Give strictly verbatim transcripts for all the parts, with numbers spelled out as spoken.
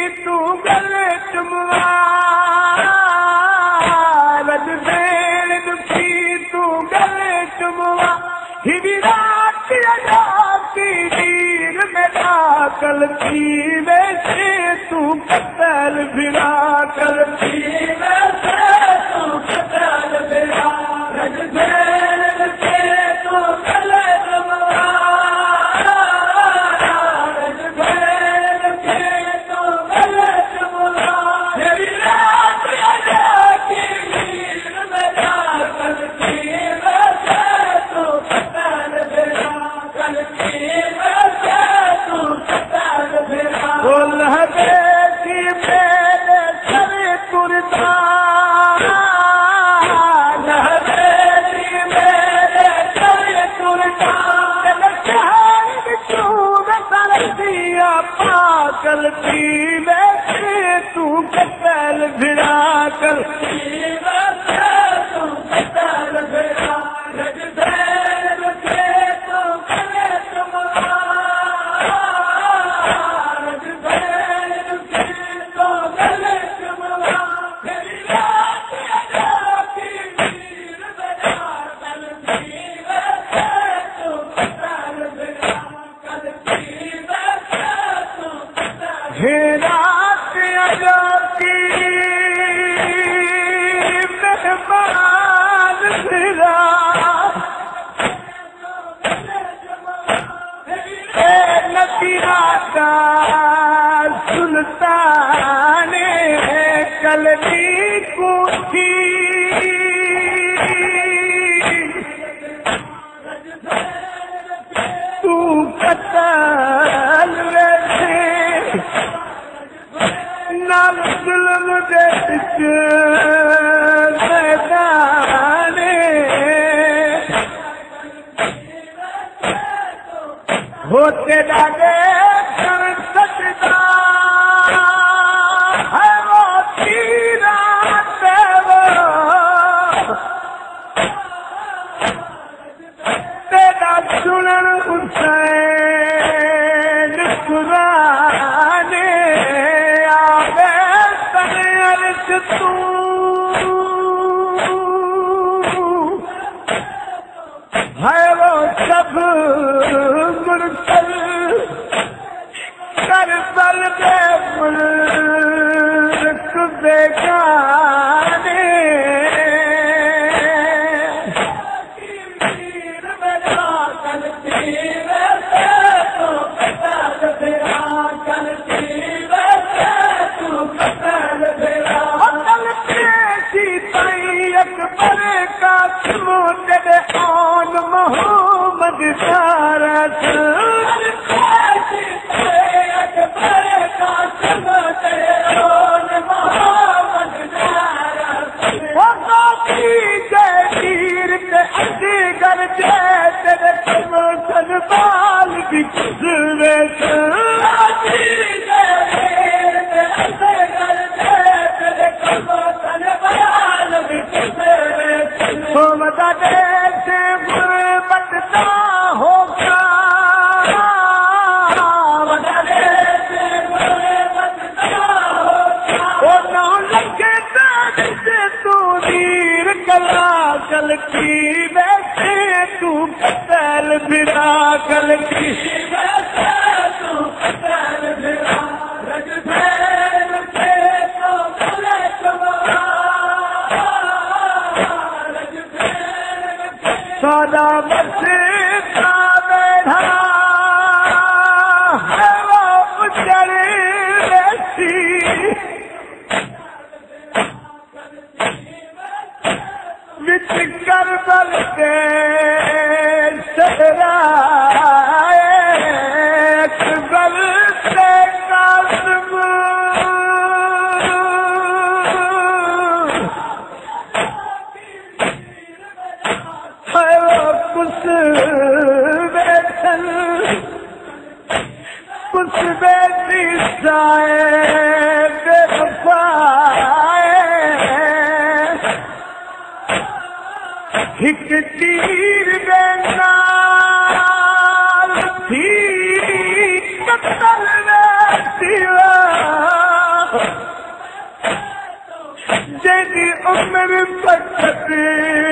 तू गले चुमवा रज भेण दुखी तू गले चुमवा ही रात अदा की वीर में दाखिल थी वैसे तू कतल भिड़ा कर थी वैसे तू कतल भिड़ा रज भेण दुखी तू गले चुमवा रज भेण दुखी तू गले चुमवा ही रात अदा की वीर में दाखिल थी वैसे तू कतल भिड़ा कर थी वैसे तू कतल भिड़ा बोल बेटी मेरे सर तुरता बेटी मेरे सर तुरता दिया पागल थी वैसे तू कतल भिड़ा कर वैसे तू कतल भिड़ा रज भेण दुखी तू गले चुमवा रज भेण दुखी तू गले चुमवा मेरी रात अदा की वीर में दाखिल थी वैसे तू कतल भिड़ा कर थी वैसे तू कतल हे रात अदा की मेहमान भिड़ा नदिया का सुल्तान कलमी कुठी तू कतल वैसे नाल जुल्म दे मैदान होते डाले कर सकता है वो तीरा तेरा तेरा सुनन हुसैन कुराने आवे तने अर्ज तू है वो सब मुरसल करबल के मुल्क बेगाने वीर में दाखिल थी वैसे तू कतल भिड़ा कर थी वैसे तू कतल भिड़ा अकल पेशी तई अकबर का मोटे आन मोहम्मद सारा बाल भी गुजरे मदा से गुरबत का होगा मदा से गुरबत का होगा ओ नौ लगे से तू वीर कला कल की वैसे तू कतल भिड़ा कल की वैसे तू कतल भिड़ा रज भेण दुखी तू गले चुमवा रज भेण दुखी सदा बसता बैठा है वो उजड़ वैसी विच करबल के सहराए अकबर से कासिम है वो कुछ बैठन कुछ बैठी जाए बेवफाए हिक तीर देना थी कतल में सिवा बचत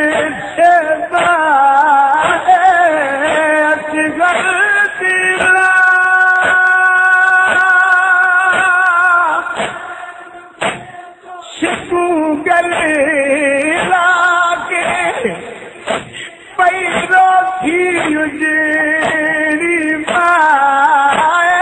शिकू गले लागे पैरो थी उजेरी माए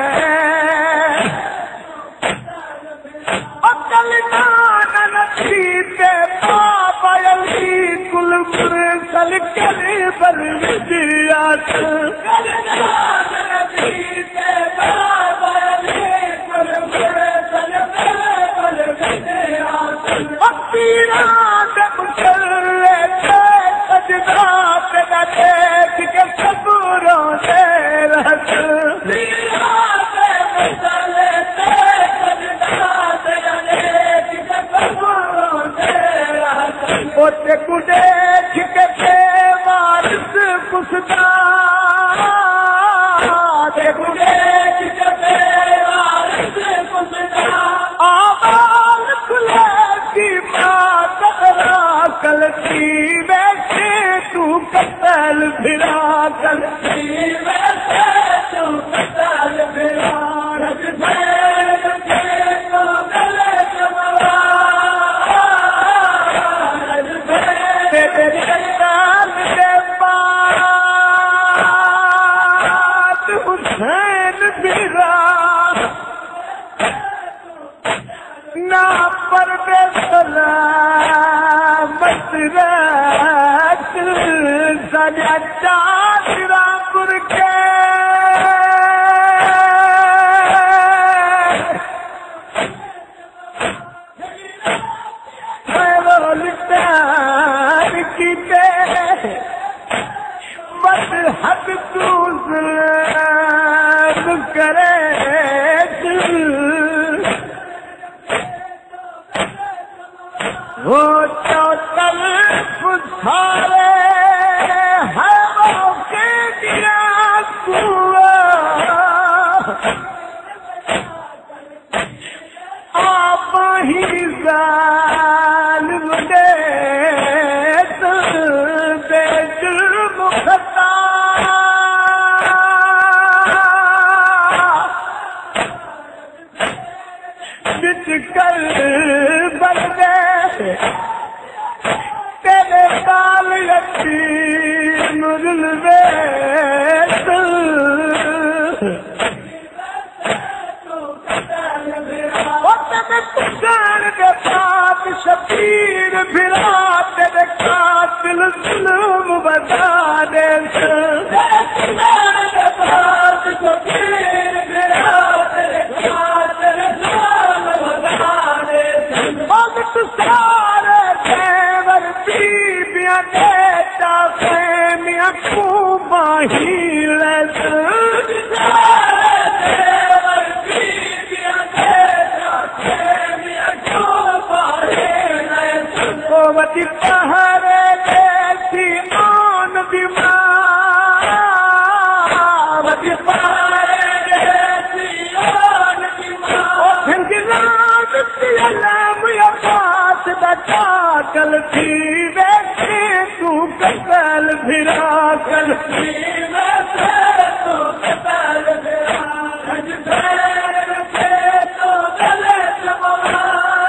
अकल नानन थी पे पापयली कुलपुर सल करे बर विद्यात कल नानन थी पे पापयली कुलपुर सल करे बर विद्यात पीरा जब चले थे सजदा पे देख के सबरों से रहत पीरा जब चले थे सजदा पे देख के सबरों से रहत ओते कुदे के पे वारिस कुसदा दे कुदे के पे वारिस कुसदा आवाज खुले कलती वैसे तू कतल फिरा कलती वैसे तू कतल फिरा रज भैर के तो गले जमवा रज भैर तेरे कतल के बाद हुसैन फिरा ना पर सलामत रात सजा चांदरापुर के रोलतान की पे बस हद तू जुल्म करे वो चौतल सारे हवा के दिया कुआ आप ही जालिम दे बेजुर्म खता बिच कर बन गए तेरे काल यतीम रुलवे पुकार के पाप शबीर फिरा तेरे कातिल जुल्म बता दे पाप शबीर फिरा तेरे कातिल जुल्म बता दे भगत सारे देवर बीबियां देता प्रेमियां खूबा ही लस वती पहरे देसी आन बीमार वती पहरे देसी आन बीमार झंझनाद सियालम या पास बचा कल थी वैसे तू कतल फिरा कल थी वैसे तू कतल फिरा खज भैर के तो गले जमवा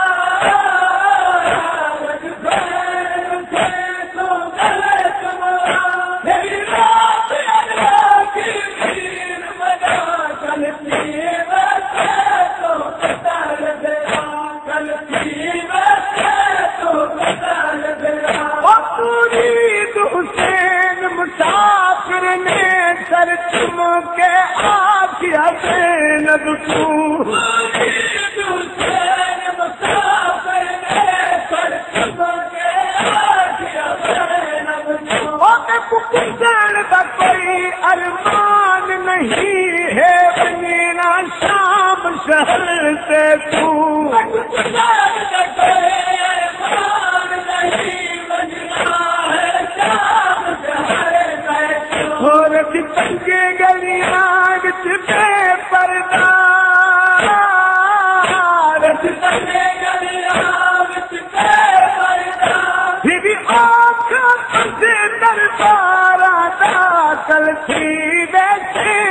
हुसैन मुसाफिर ने सर चुम के आखिया से नब तू हुसैन मुसाफिर ने सर चुम के आखिया से नब तू हुसैन का कोई अरमान नहीं है बनीना शाम शहर से तू तंगे गलियां विच बेपर्दा तंगे गलियां विच बेपर्दा बारा दाखल थी वैसे